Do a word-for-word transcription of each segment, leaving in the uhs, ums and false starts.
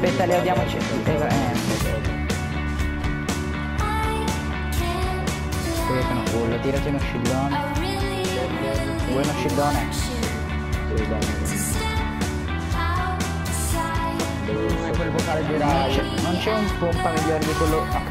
Aspetta, Leo, diamoci. Eh, Qui sono full, tirati uno scillone. Vuoi uno scillone? Come quel vocale di Rai. Non c'è un pompa migliore di quello. Ah,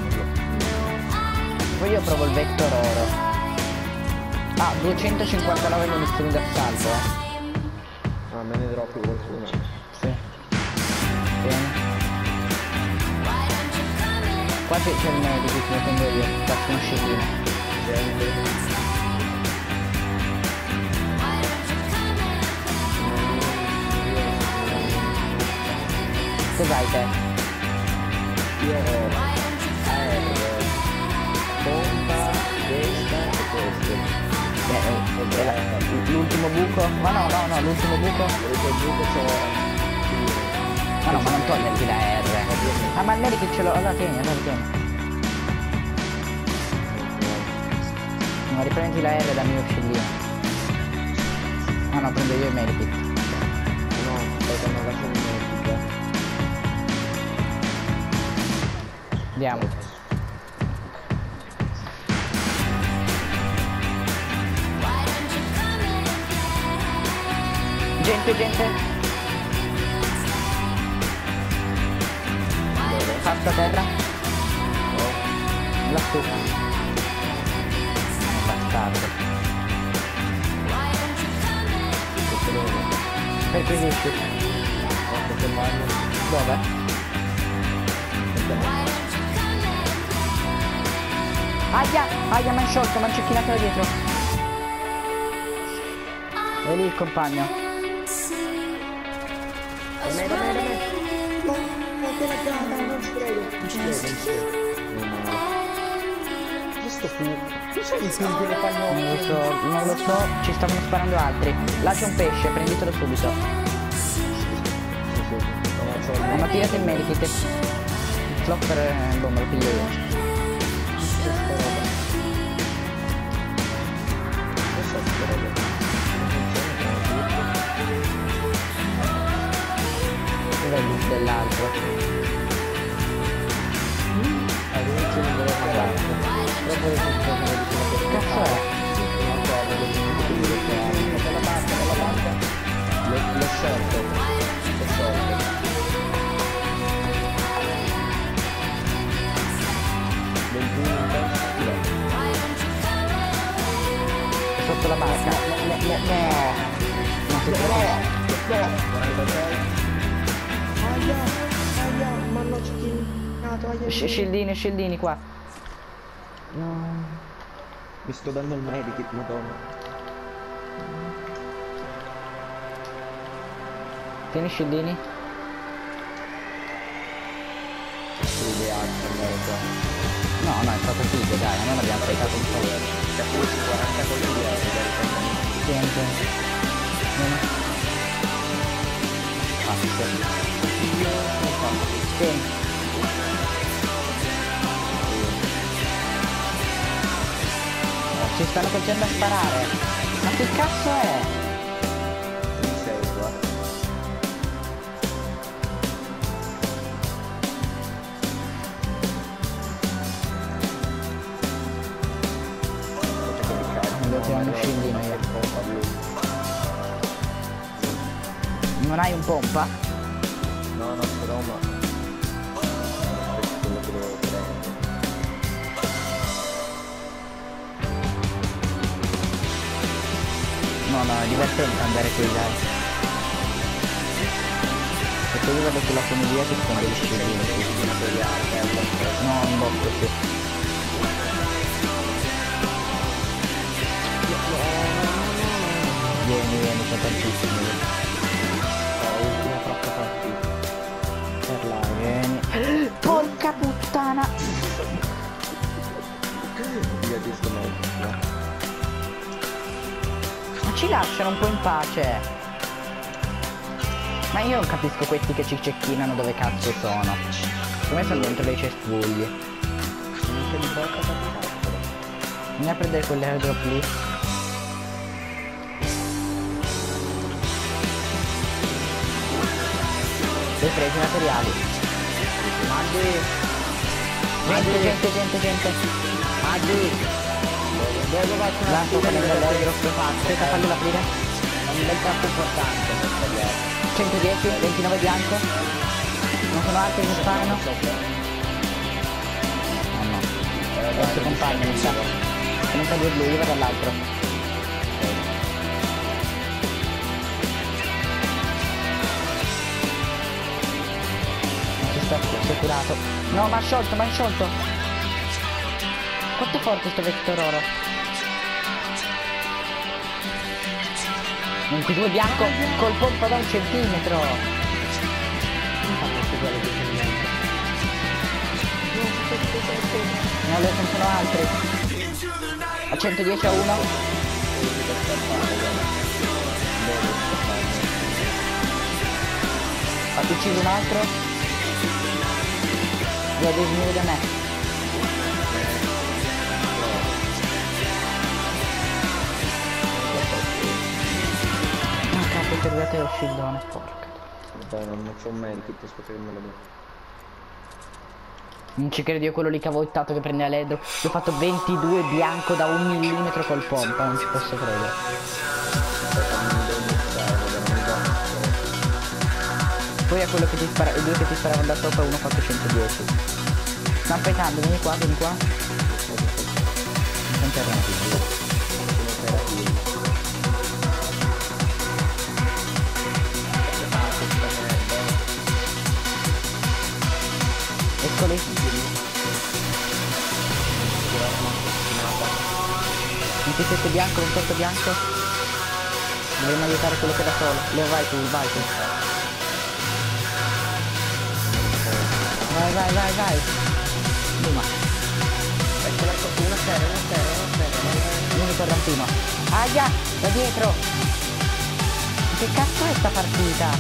poi io provo il Vector oro. Ah, duecentocinquantanove munizioni d'assalto, eh. Ah, me ne droppi qualcuno. Sì. Bene. Qua c'è il medico che lo tengo io, faccio uno scellino. Cos'hai te? Io ho aereo, pompa, questa e questo. Eh, eh, l'ultimo buco? Ma no, no, no, l'ultimo buco? L'ultimo buco c'ho... Ma no, ma non toglierti la R. Ah, ma il medico ce l'ho. Allora tieni, allora tieni. Ma riprendi la R dal mio uccellino. No, no, prendo io il medikit. No, aspetta, non lascio il medico. Andiamo. Gente, gente. Fatto a terra. Lassù. Bastardo. Perquisisci. Dove? Aia! Aia, mi ha sciolto, mi ha cecchinato da dietro. È lì il compagno. Da me, da me, da me. No, no, te la gata, non ci credo. Non ci credo, non ci credo. Questo fu... Tu sai il film delle pagnole? Non lo so, non lo so, ci stavano sparando altri. Là c'è un pesce, prenditelo subito. No, ma tirate il medikit. Il flopper è bomba, lo piglio io. Dov'è il dell'altro? All'inizio non volevo parlare. Però poi Che cazzo è? Non so, dalla parte, dalla parte. Le, le sorte. Le sorte. ventuno in testa. Sotto la barca. No, no, no. Non si può. quarantasei. Aia, aia, ma hanno cecchinato, aia. Scildini, scildini qua. No. Mi sto dando il medikit, madonna. Tieni scildini. Ideale andare qua. No, no, è stato figo, dai, noi l'abbiamo fregato un po'. Da questi quaranta colpi di aria, da ripetere. Tieni, tieni. Vieni. Ah, sì. Io sono fatto. Tieni. Ci stanno facendo a sparare. Ma che cazzo è? Mi sei qua. Non devo tirare uno scillino io. Non hai un pompa? No, no, però ma... Questo è quello che devo prendere. No, no, è divertente andare qui, dai. E poi io vado sulla funivia che sono degli scillini. No, un botto, sì. Vieni, vieni, sono tantissimi. Ultima fracca partita. Per là, vieni. Porca puttana! Io ti sto meglio. Ma ci lasciano un po' in pace. Ma io non capisco questi che ci cecchinano dove cazzo sono. Come sono dentro dei cespugli. Non c'è di bocca da cazzo. Vieni a prendere quell'airdrop lì. Dei presi materiali. Maggi. Gente, gente, gente, gente. Maggi. Dove faccio una Lancio sfida con di il vedere aspetta, fallo aprire. È un bel campo importante per tagliare. centodieci, ventinove bianco. Non sono altri che mi sparano? Oh no. È il suo compagno, mi sa. Se non taglio lui, io vado all'altro. Non si sta, si è curato. No, ma ha sciolto, ma ha sciolto. Quanto è forte sto Vector oro? ventidue bianco col pompa da un centimetro. No, le sono altri. A centodieci a uno. Ha ucciso un altro. Lo devi venire da me. Serviate lo scildone, porca. Vabbè, non c'ho un medikit, aspetta che me lo do. Non ci credo io, quello lì che avevo ittato che prendeva l'edro. Io ho fatto ventidue bianco da un millimetro col pompa, non ci posso credere. Poi a quello che ti spara, i due che ti sparavano da sopra, uno ha fatto centodieci. Sto aspettando, vieni qua, vieni qua. Non c'è niente. Eccoli. ventisette bianco, ventotto bianco. Dovremmo aiutare quello che da solo. Leo, vai tu, vai tu. Vai, vai, vai, vai. Luma. Eccola, una serie, una serie, una serie. Vieni col rampino. Aia, da dietro. Che cazzo è sta partita?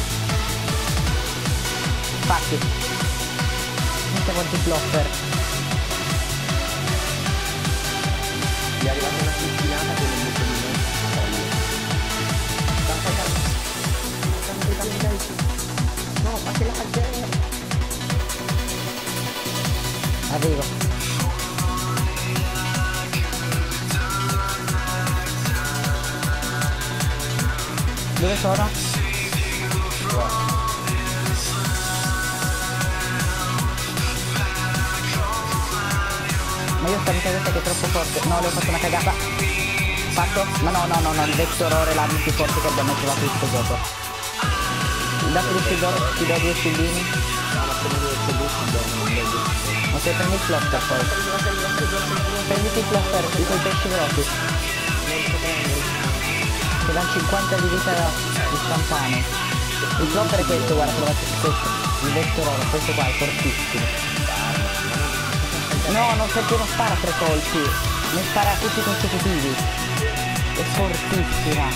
Fatti. Quanti flopper. Gli è arrivata una fistinata con il muso di me. No, ma che la gente. Arrivo. Dove sono? Ma io sto mi cagata che è troppo forte. No, le ho fatto una cagata. Fatto? Ma no, no, no, no, il Vector oro è l'arma più forte che abbiamo trovato in questo gioco. Dato due shield oro, ti do due shieldini. No, ma se non devo essere Ok, prendi il flopper poi. Prenditi il flopper, di quei pesci grossi. Ti danno cinquanta di vita istantanea. Il flopper è questo, guarda, trovate questo. Il Vector oro, questo qua è fortissimo. No, non perché non spara tre colpi, ne spara tutti consecutivi. È fortissima.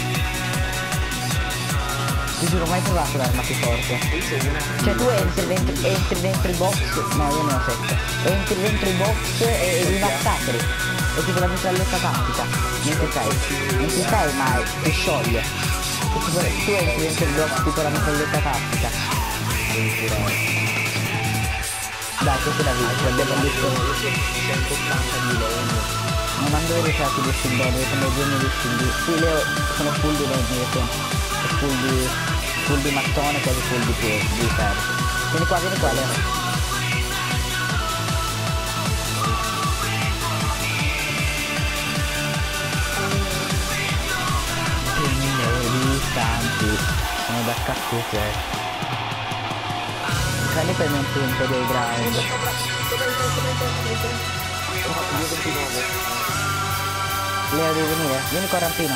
Ti giuro, mai trovato l'arma più forte. Cioè tu entri dentro, entri dentro il box. No, io ne ho sette. Entri dentro il box e li massacri. È tipo la mitraglietta tattica. Non ti sai. Non ti sai mai, ti scioglie. E tipo, tu entri dentro il box tipo la mitraglietta tattica. Dai, questo è da vincere, abbiamo visto centottanta di legno. non hanno ricercato due scindoni, sono due mille scindi. Sì, Leo sono full di legno, sono full di, full di mattone, quasi full di, di ferro. Vieni qua, vieni qua, Leo. Distanti, sono da cazzo. Prendi per me un punto dei ground. Leo devi venire, vieni qua rampino.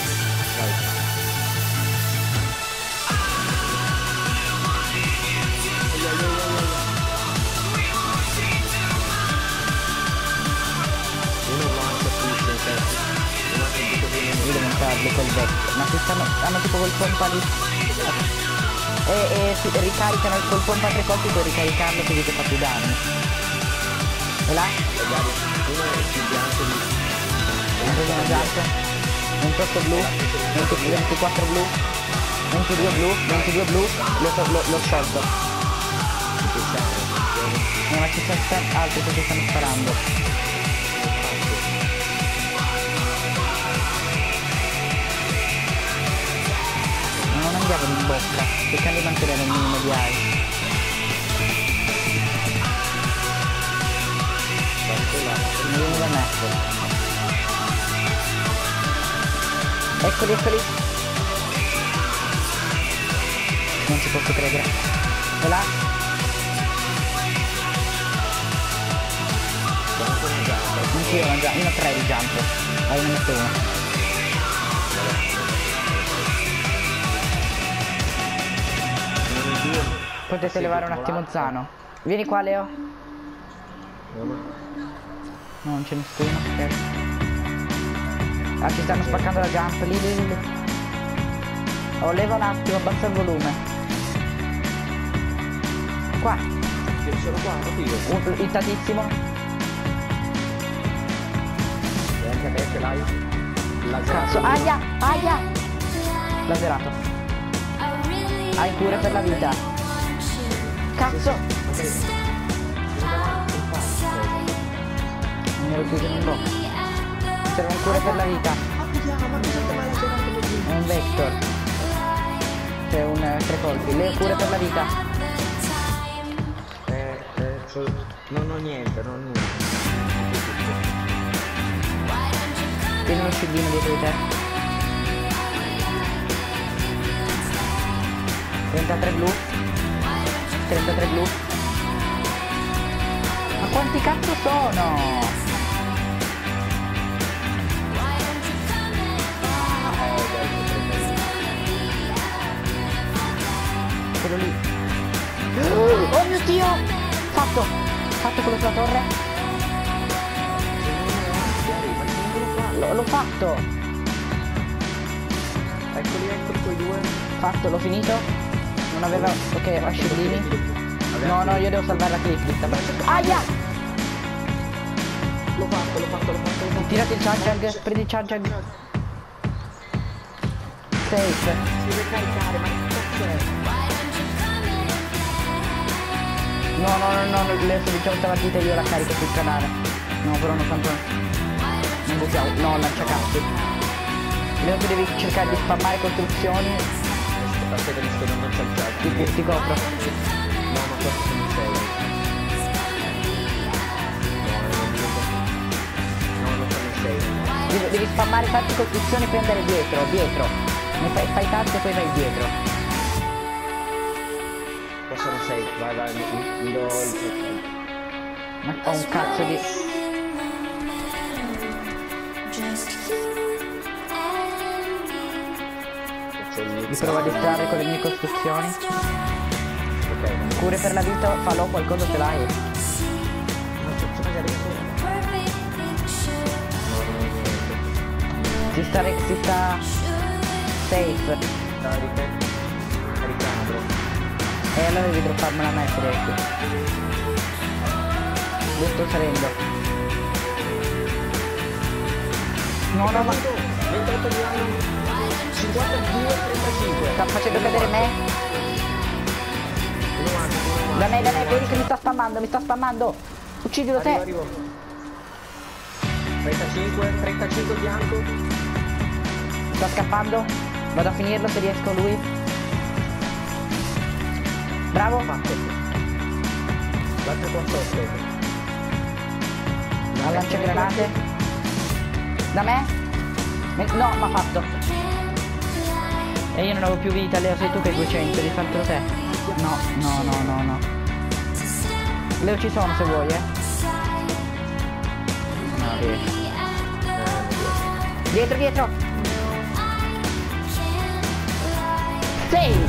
Io devo entrarli col vecchio. Ma si stanno. Hanno tipo quel pompa lì. E, e si ricaricano col pompa tre colpi, puoi ricaricarlo così che fa più danni. E là? Uno è più bianco di... Non vedo una giacca. ventotto blu, venti, ventiquattro blu. ventidue blu, ventidue blu, l'ho sciolto. No, ma ci sono altri che ci stanno sparando. Non andiamo in bocca, cercando di mantenere un minimo di aria. Non vieni da me. Eccoli, eccoli. Non ci posso credere. E là? Anch'io ho già, io ho tre di jump. Ah, io ne metto uno. Potete levare un attimo Zano. Vieni qua, Leo. No, non c'è nessuno, ok. Ah, ci stanno spaccando la jump, lì, lì, lì. Oh, leva un attimo, abbassa il volume. Qua. Io sono qua, Un, ittatissimo. E anche a me ce l'hai. Cazzo, aia, aia. Laserato. Hai cure per la vita. Cazzo. Non ero chiuso in un box. Serve un cure per la vita. È un vector. C'è un eh, tre colpi. Le cure per la vita. Eh, eh, so, non ho niente, non ho niente. Tieni uno scillino dietro di te. trentatré blu. trentatré blu. Ma quanti cazzo sono? Quello lì. Oh mio Dio! Fatto! Fatto quello sulla torre? L'ho fatto! Eccoli, eccoli quei due. Fatto, l'ho finito. Non aveva... Ok, ascellini. No, no, io devo salvare la clip. Aia! L'ho fatto, l'ho fatto, l'ho fatto, l'ho fatto. Tirati il charge, prendi il charge. Safe. Si deve caricare, ma che cazzo è? No, no, no, no, le diciamo questa partita io la carico sul canale. No, però non tanto. Non possiamo. No, lanciacazzi. Leo tu devi cercare di spammare costruzioni. Aspetta, mi sto dando il saltato. Ti, ti copro. No, ma questo sono sei. No, non sono sei. Devi, devi spammare tante costruzioni e poi andare dietro, dietro. Ne fai, fai tante e poi vai dietro. Qua sono sei, vai, vai, mi, mi do il... Ma ho un cazzo di... Mi provo a distrarre con le mie costruzioni. Ok. Cure per la vita, falò qualcosa ce l'hai. Si sta, si sta safe. Carica. Caricando. E allora devi dropparmela a me, Freddy. Io sto salendo. No, no, ma... ventotto di anno. cinquantadue, trentacinque. Sta facendo cadere me. Da me, da me, vedi che mi sta spammando, mi sta spammando. Uccidilo te. Arrivo, arrivo. trentacinque, trentacinque bianco. Sta scappando. Vado a finirlo se riesco lui. Bravo. Fatto. L'altro quarantotto. A lanciagranate. Da me? Me- No, m'ha fatto. E io non avevo più vita, Leo, sei tu che hai duecento, devi fartelo te. No, no, no, no, no. Leo ci sono se vuoi, eh. No, riesco. Dietro, dietro. Sì.